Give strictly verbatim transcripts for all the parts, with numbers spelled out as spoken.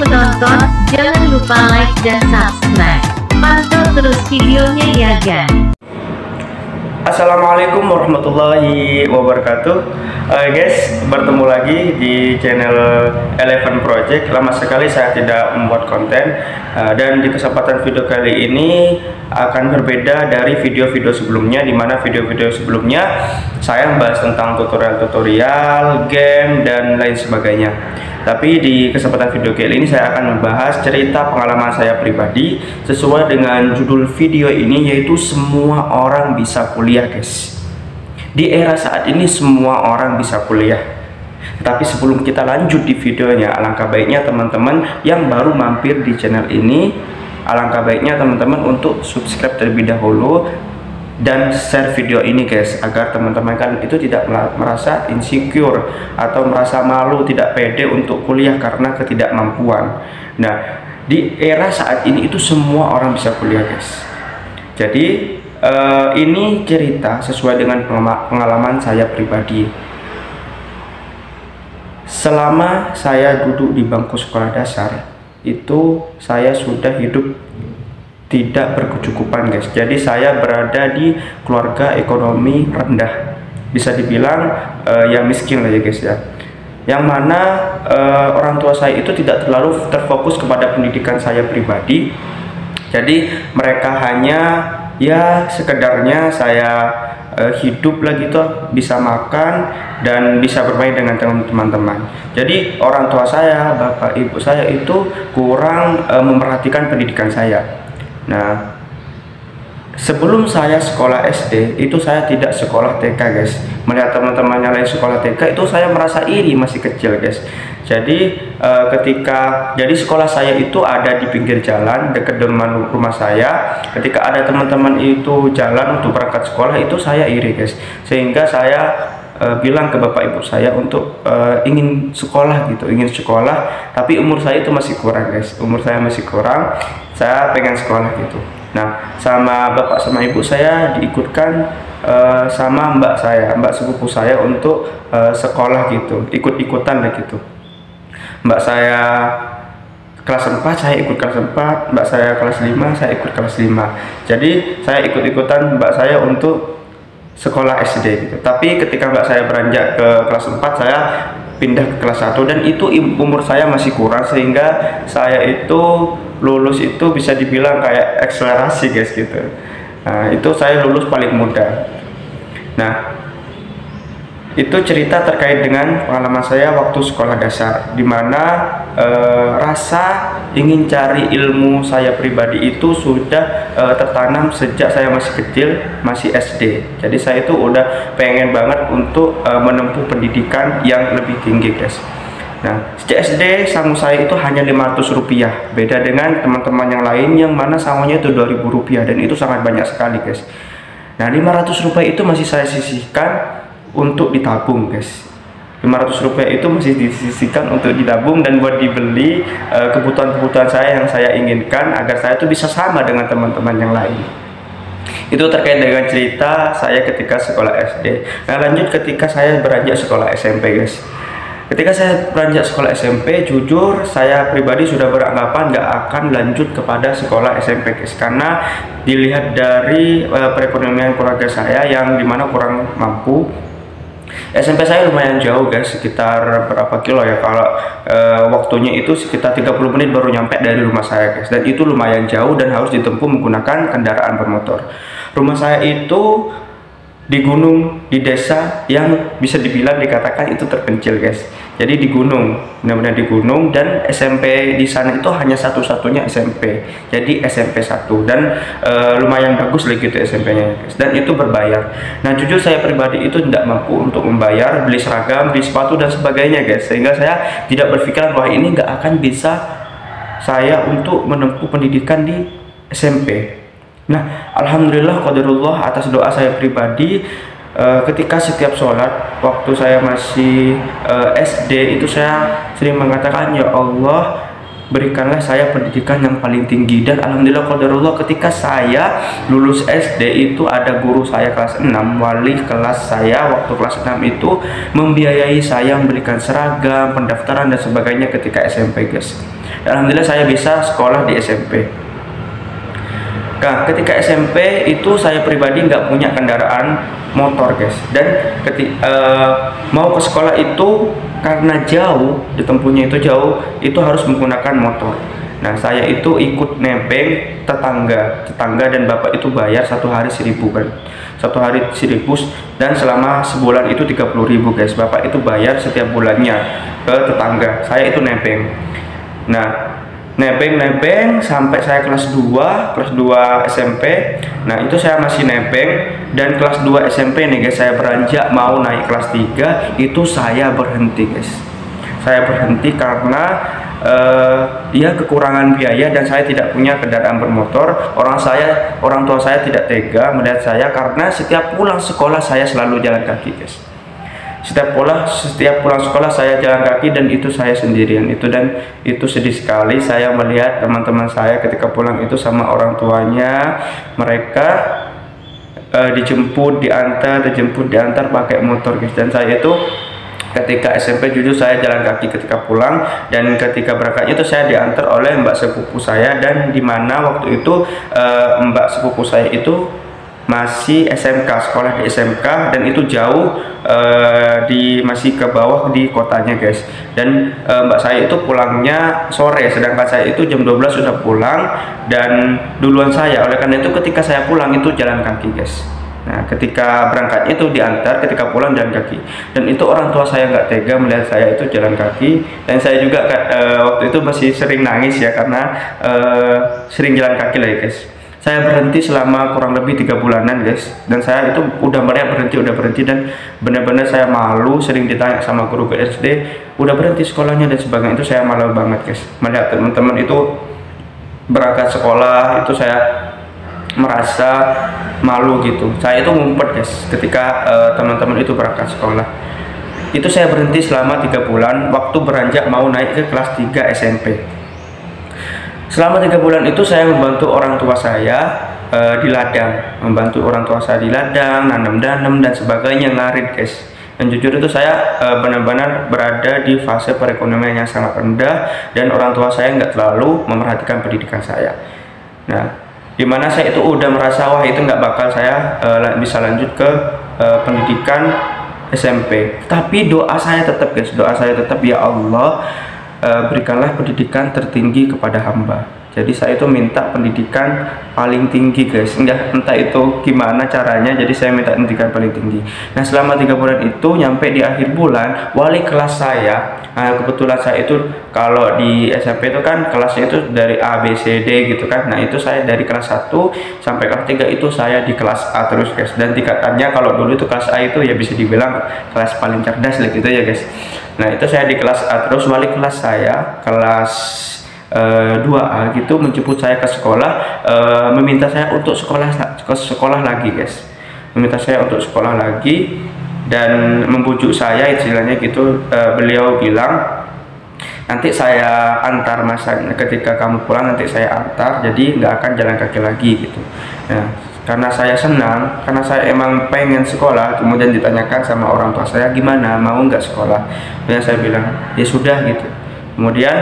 penonton, jangan lupa like dan subscribe. Pantau terus videonya ya guys. Assalamualaikum warahmatullahi wabarakatuh. uh, Guys, bertemu lagi di channel Eleven Project. Lama sekali saya tidak membuat konten, uh, dan di kesempatan video kali ini akan berbeda dari video-video sebelumnya, dimana video-video sebelumnya saya membahas tentang tutorial-tutorial game dan lain sebagainya. Tapi di kesempatan video kali ini saya akan membahas cerita pengalaman saya pribadi sesuai dengan judul video ini, yaitu semua orang bisa kuliah guys. Di era saat ini semua orang bisa kuliah. Tapi sebelum kita lanjut di videonya, alangkah baiknya teman-teman yang baru mampir di channel ini, alangkah baiknya teman-teman untuk subscribe terlebih dahulu dan share video ini guys, agar teman-teman kan itu tidak merasa insecure atau merasa malu, tidak pede untuk kuliah karena ketidakmampuan. Nah, di era saat ini itu semua orang bisa kuliah guys. Jadi uh, ini cerita sesuai dengan pengalaman saya pribadi. Selama saya duduk di bangku sekolah dasar, itu saya sudah hidup tidak berkecukupan guys. Jadi saya berada di keluarga ekonomi rendah, bisa dibilang uh, yang miskin lah ya guys ya, yang mana uh, orang tua saya itu tidak terlalu terfokus kepada pendidikan saya pribadi. Jadi mereka hanya ya sekedarnya saya uh, hidup lah gitu, bisa makan dan bisa bermain dengan teman-teman. Jadi orang tua saya, bapak ibu saya itu kurang uh, memperhatikan pendidikan saya. Nah, sebelum saya sekolah S D itu saya tidak sekolah T K guys. Melihat teman-teman yang lain sekolah T K itu saya merasa iri, masih kecil guys. Jadi eh, ketika jadi sekolah saya itu ada di pinggir jalan dekat dengan rumah saya. Ketika ada teman-teman itu jalan untuk berangkat sekolah, itu saya iri guys. Sehingga saya Uh, bilang ke bapak ibu saya untuk uh, ingin sekolah gitu, ingin sekolah, tapi umur saya itu masih kurang guys, umur saya masih kurang, saya pengen sekolah gitu. Nah, sama bapak sama ibu saya diikutkan uh, sama mbak saya, mbak sepupu saya untuk uh, sekolah gitu, ikut-ikutan lah gitu. Mbak saya kelas empat, saya ikut kelas empat, mbak saya kelas lima, saya ikut kelas lima. Jadi saya ikut-ikutan mbak saya untuk sekolah S D gitu. Tapi ketika mbak saya beranjak ke kelas empat, saya pindah ke kelas satu, dan itu umur saya masih kurang, sehingga saya itu lulus itu bisa dibilang kayak akselerasi guys gitu. Nah, itu saya lulus paling muda. Nah, itu cerita terkait dengan pengalaman saya waktu sekolah dasar, dimana e, rasa ingin cari ilmu saya pribadi itu sudah e, tertanam sejak saya masih kecil, masih S D. Jadi saya itu udah pengen banget untuk e, menempuh pendidikan yang lebih tinggi guys. Nah, sejak S D sangu saya itu hanya lima ratus rupiah, beda dengan teman-teman yang lain yang mana sangunya itu dua ribu rupiah, dan itu sangat banyak sekali guys. Nah, lima ratus rupiah itu masih saya sisihkan untuk ditabung guys. Lima ratus rupiah itu masih disisihkan untuk ditabung dan buat dibeli kebutuhan-kebutuhan uh, saya yang saya inginkan, agar saya itu bisa sama dengan teman-teman yang lain. Itu terkait dengan cerita saya ketika sekolah S D. Nah, lanjut ketika saya beranjak sekolah S M P guys. Ketika saya beranjak sekolah S M P, jujur saya pribadi sudah beranggapan nggak akan lanjut kepada sekolah S M P guys, karena dilihat dari uh, perekonomian keluarga saya yang dimana kurang mampu. S M P saya lumayan jauh guys, sekitar berapa kilo ya, kalau e, waktunya itu sekitar tiga puluh menit baru nyampe dari rumah saya guys, dan itu lumayan jauh dan harus ditempuh menggunakan kendaraan bermotor. Rumah saya itu di gunung, di desa yang bisa dibilang dikatakan itu terpencil guys. Jadi di gunung, benar-benar di gunung, dan S M P di sana itu hanya satu-satunya S M P. Jadi S M P satu, dan e, lumayan bagus lagi gitu S M P-nya guys, dan itu berbayar. Nah, jujur saya pribadi itu tidak mampu untuk membayar, beli seragam, beli sepatu dan sebagainya guys, sehingga saya tidak berpikiran bahwa ini nggak akan bisa saya untuk menempuh pendidikan di S M P. Nah, alhamdulillah qadarullah atas doa saya pribadi. Uh, ketika setiap sholat, waktu saya masih uh, S D itu saya sering mengatakan, ya Allah, berikanlah saya pendidikan yang paling tinggi. Dan alhamdulillah qadarullah, ketika saya lulus S D itu ada guru saya kelas enam, wali kelas saya waktu kelas enam itu membiayai saya, memberikan seragam, pendaftaran dan sebagainya ketika S M P guys. Dan alhamdulillah saya bisa sekolah di S M P. Nah, ketika S M P itu saya pribadi nggak punya kendaraan motor guys, dan ketika uh, mau ke sekolah itu karena jauh, ditempuhnya itu jauh, itu harus menggunakan motor. Nah, saya itu ikut nebeng tetangga, tetangga dan bapak itu bayar satu hari seribu kan, satu hari seribu, dan selama sebulan itu tiga puluh ribu guys. Bapak itu bayar setiap bulannya ke tetangga, saya itu nebeng. Nah, nebeng-nebeng sampai saya kelas dua, kelas dua S M P. Nah, itu saya masih nebeng, dan kelas dua S M P nih guys, saya beranjak mau naik kelas tiga, itu saya berhenti guys. Saya berhenti karena uh, ya kekurangan biaya, dan saya tidak punya kendaraan bermotor. Orang saya, orang tua saya tidak tega melihat saya, karena setiap pulang sekolah saya selalu jalan kaki guys. Setiap pulang, setiap pulang sekolah saya jalan kaki, dan itu saya sendirian itu, dan itu sedih sekali saya melihat teman-teman saya ketika pulang itu sama orang tuanya, mereka uh, dijemput, diantar, dijemput, diantar pakai motor guys. Dan saya itu ketika S M P jujur saya jalan kaki ketika pulang, dan ketika berangkatnya itu saya diantar oleh mbak sepupu saya, dan dimana waktu itu uh, mbak sepupu saya itu masih S M K, sekolah di S M K, dan itu jauh, uh, di masih ke bawah di kotanya guys. Dan uh, mbak saya itu pulangnya sore, sedangkan saya itu jam dua belas sudah pulang dan duluan saya. Oleh karena itu ketika saya pulang itu jalan kaki guys. Nah, ketika berangkat itu diantar, ketika pulang jalan kaki. Dan itu orang tua saya nggak tega melihat saya itu jalan kaki, dan saya juga uh, waktu itu masih sering nangis ya, karena uh, sering jalan kaki lah ya guys. Saya berhenti selama kurang lebih tiga bulanan guys, dan saya itu udah banyak berhenti, udah berhenti dan benar-benar saya malu. Sering ditanya sama guru ke S D, udah berhenti sekolahnya dan sebagainya. Itu saya malu banget guys, melihat teman-teman itu berangkat sekolah, itu saya merasa malu gitu. Saya itu ngumpet guys ketika teman-teman uh, itu berangkat sekolah. Itu saya berhenti selama tiga bulan waktu beranjak mau naik ke kelas tiga S M P. Selama tiga bulan itu saya membantu orang tua saya uh, di ladang, membantu orang tua saya di ladang, nanam-nanam dan sebagainya, ngarit guys. Dan jujur itu saya uh, benar-benar berada di fase perekonomian yang sangat rendah, dan orang tua saya nggak terlalu memerhatikan pendidikan saya. Nah, dimana saya itu udah merasa wah itu nggak bakal saya uh, bisa lanjut ke uh, pendidikan S M P. Tapi doa saya tetap guys, doa saya tetap, ya Allah, Uh, berikanlah pendidikan tertinggi kepada hamba. Jadi saya itu minta pendidikan paling tinggi guys, entah, entah itu gimana caranya, jadi saya minta pendidikan paling tinggi. Nah, selama tiga bulan itu, nyampe di akhir bulan, wali kelas saya, nah, kebetulan saya itu kalau di S M P itu kan kelasnya itu dari A, B, C, D gitu kan. Nah, itu saya dari kelas satu sampai kelas tiga itu saya di kelas A terus guys. Dan tingkatannya kalau dulu itu kelas A itu ya bisa dibilang kelas paling cerdas lah gitu ya guys. Nah, itu saya di kelas A terus. Wali kelas saya kelas uh, dua A gitu menjemput saya ke sekolah, uh, meminta saya untuk sekolah ke sekolah lagi guys. Meminta saya untuk sekolah lagi dan membujuk saya istilahnya gitu. Uh, beliau bilang, nanti saya antar masa, ketika kamu pulang nanti saya antar, jadi nggak akan jalan kaki lagi gitu. Nah, karena saya senang, karena saya emang pengen sekolah, kemudian ditanyakan sama orang tua saya, gimana, mau nggak sekolah? Dan saya bilang, ya sudah gitu. Kemudian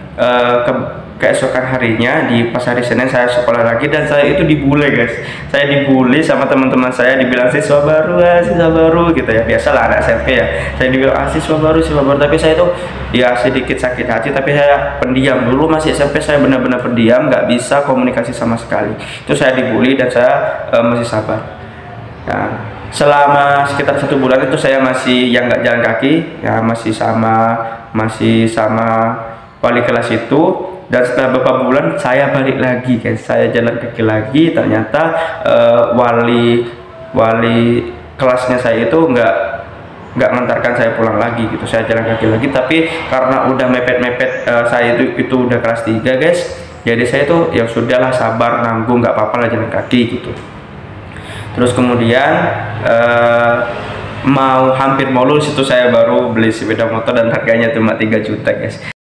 uh, ke keesokan harinya di pas hari Senin saya sekolah lagi, dan saya itu dibully guys. Saya dibully sama teman-teman saya, dibilang siswa baru, ah, siswa baru gitu ya. Biasalah anak S M P ya. Saya dibilang ah, siswa baru, siswa baru. Tapi saya itu ya sedikit sakit hati, tapi saya pendiam. Dulu masih S M P saya benar-benar pendiam, nggak bisa komunikasi sama sekali. Itu saya dibully dan saya uh, masih sabar. Nah, selama sekitar satu bulan itu saya masih yang nggak jalan kaki, ya masih sama masih sama wali kelas itu. Dan setelah beberapa bulan saya balik lagi guys, saya jalan kaki lagi. Ternyata uh, wali wali kelasnya saya itu nggak nggak ngantarkan saya pulang lagi gitu, saya jalan kaki lagi. Tapi karena udah mepet-mepet, uh, saya itu itu udah kelas tiga guys, jadi saya itu ya sudahlah, sabar, nanggung, nggak apa-apa lah jalan kaki gitu. Terus kemudian uh, mau hampir mau lulus itu saya baru beli sepeda motor, dan harganya cuma tiga juta guys.